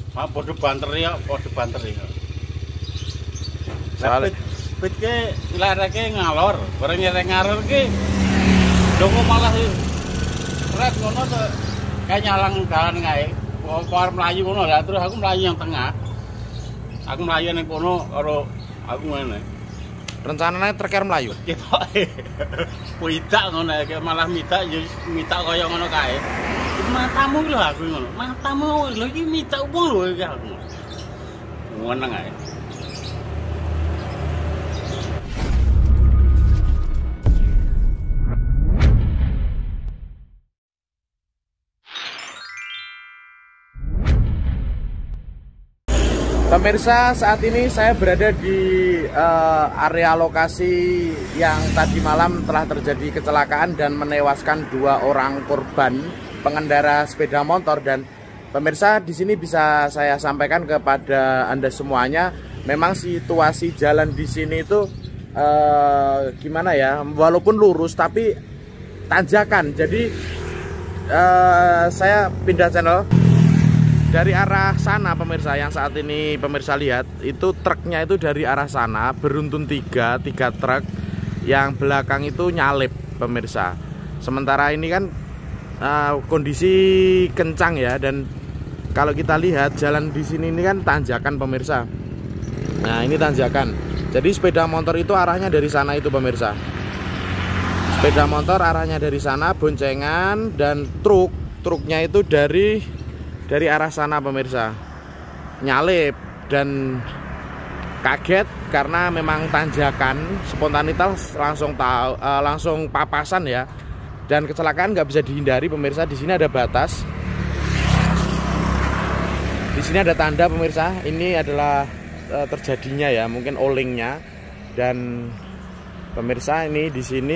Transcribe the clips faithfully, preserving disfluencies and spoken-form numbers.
Ah padha banter ya, padha banter ya. Soale pit ke lareke ngalor, bareng nyerek ngalor ki dongo malah ret ngono to kayak nyalang dalan kae. Kok arep mlayu ngono lah terus aku mlayu yang tengah. Aku mlayu ning kono karo aku ngene. rencananya trekker melayu. Ketoke. Kuidak ngono kayak malah mitak yo mitak kaya ngono kae. Matamu lho aku ngono. Matamu lho iki mitak opo lho iki aku. Ngono kae. Pemirsa, saat ini saya berada di uh, area lokasi yang tadi malam telah terjadi kecelakaan dan menewaskan dua orang korban pengendara sepeda motor. Dan pemirsa, di sini bisa saya sampaikan kepada Anda semuanya, memang situasi jalan di sini itu uh, gimana ya, walaupun lurus tapi tanjakan. Jadi uh, saya pindah channel. Dari arah sana pemirsa, yang saat ini pemirsa lihat itu truknya itu dari arah sana beruntun tiga tiga truk, yang belakang itu nyalip pemirsa. Sementara ini kan uh, kondisi kencang ya, dan kalau kita lihat jalan di sini ini kan tanjakan pemirsa. Nah ini tanjakan, jadi sepeda motor itu arahnya dari sana itu pemirsa. Sepeda motor arahnya dari sana boncengan, dan truk truknya itu dari dari arah sana pemirsa, nyalip. Dan kaget karena memang tanjakan, spontanitas langsung tahu uh, langsung papasan ya, dan kecelakaan nggak bisa dihindari pemirsa. Di sini ada batas, di sini ada tanda pemirsa, ini adalah uh, terjadinya ya mungkin olingnya. Dan pemirsa ini di sini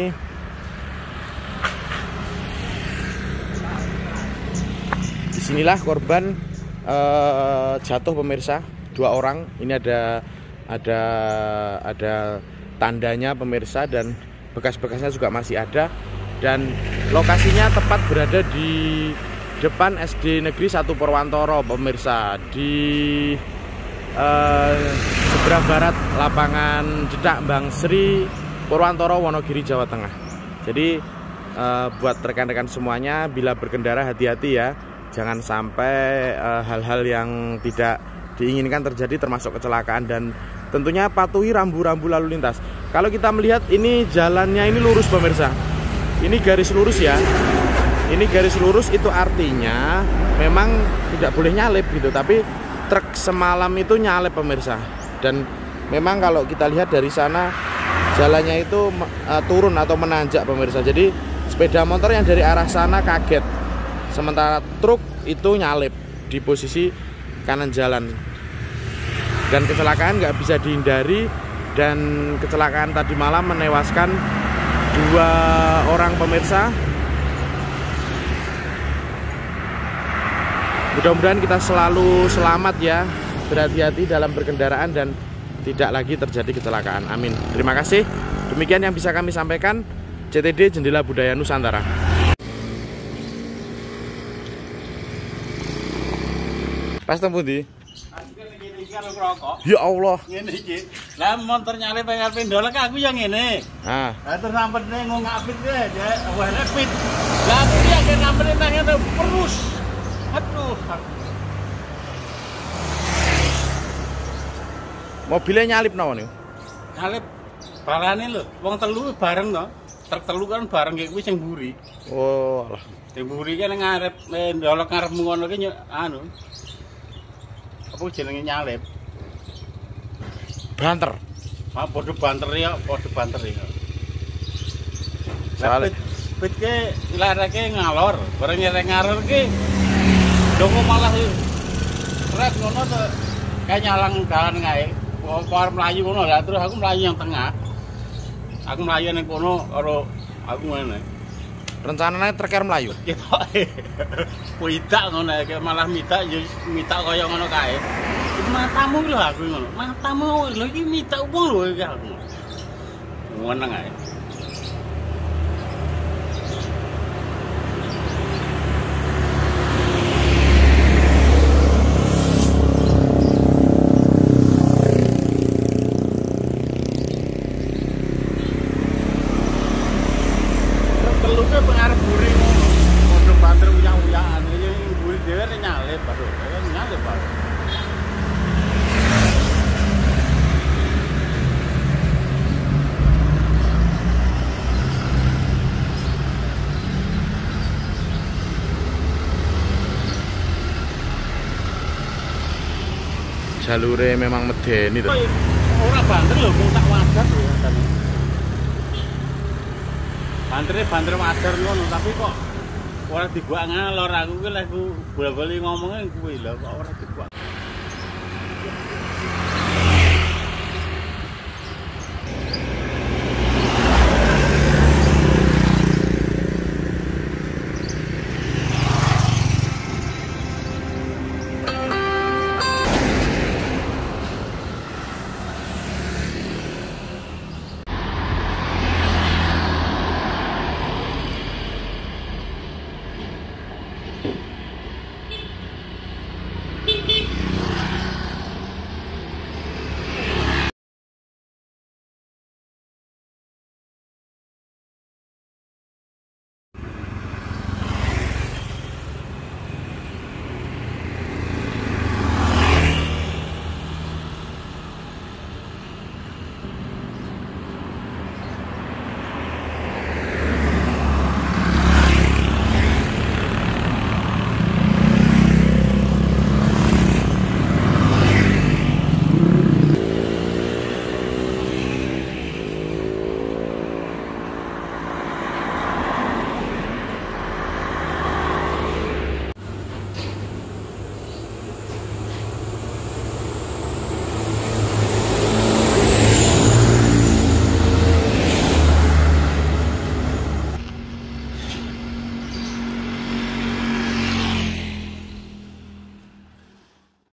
disinilah korban uh, jatuh pemirsa, dua orang. Ini ada ada ada tandanya pemirsa, dan bekas-bekasnya juga masih ada. Dan lokasinya tepat berada di depan S D Negeri satu Purwantoro pemirsa, di uh, seberang barat lapangan Jedak Bangsri, Purwantoro, Wonogiri, Jawa Tengah. Jadi uh, buat rekan-rekan semuanya, bila berkendara hati-hati ya. Jangan sampai hal-hal uh, yang tidak diinginkan terjadi, termasuk kecelakaan. Dan tentunya patuhi rambu-rambu lalu lintas. Kalau kita melihat ini jalannya ini lurus pemirsa, ini garis lurus ya, ini garis lurus, itu artinya memang tidak boleh nyalip gitu. Tapi truk semalam itu nyalip pemirsa. Dan memang kalau kita lihat dari sana jalannya itu uh, turun atau menanjak pemirsa. Jadi sepeda motor yang dari arah sana kaget, sementara truk itu nyalip di posisi kanan jalan. Dan kecelakaan nggak bisa dihindari, dan kecelakaan tadi malam menewaskan dua orang pemirsa. Mudah-mudahan kita selalu selamat ya, berhati-hati dalam berkendaraan dan tidak lagi terjadi kecelakaan. Amin. Terima kasih. Demikian yang bisa kami sampaikan. C T D Jendela Budaya Nusantara. Pas tempu di. Ya Allah. Ngene iki. Lah motor nyalip pengen pendolek aku yang ngene. Ah. Lah terus sampene ngapit ya, wah repit. Lah aku ya ke nampene nang ngene perus. Aduh. Mobilnya nyalip nawa niku? Nyalip balane lho, wong telu bareng to. Truk telu kan bareng kayak kuwi sing mburi. Oh, alah. Sing mburi kan ngarep ndolek ngarepmu ngono ki anu. Apa jenenge nyalip? Banter. Ah padha banter ya, padha banter ya. Soale pit ke lareke ngalor, bareng nyerek ngalor ki dongo malah ret ngono to kayak nyalang dalan kae. Kok arep mlayu ngono lah terus aku mlayu yang tengah. Aku mlayu ning kono karo aku ngene. rencananya trekker melayu. Ketoke. Kuidak ngono kayak malah mitak yo mitak kaya ngono kae. Matamu lho aku ngono. Matamu lho iki mitak opo lho iki aku. Ngono kae. tuh, Pak. Jalure memang medeni tuh. Ora banter lho, kok tak wajar lho katane. Bantere banter wajar ngono, tapi kok ora dibuak ngalor aku ki lek bola-bali ngomongnya kuwi lho kok ora dibuak.